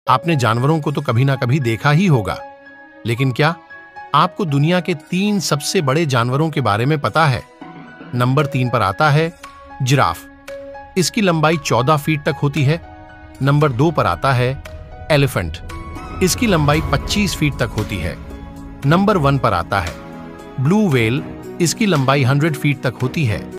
आपने जानवरों को तो कभी ना कभी देखा ही होगा, लेकिन क्या आपको दुनिया के 3 सबसे बड़े जानवरों के बारे में पता है? नंबर 3 पर आता है जिराफ। इसकी लंबाई 14 फीट तक होती है। नंबर 2 पर आता है एलिफेंट। इसकी लंबाई 25 फीट तक होती है। नंबर 1 पर आता है ब्लू व्हेल। इसकी लंबाई 100 फीट तक होती है।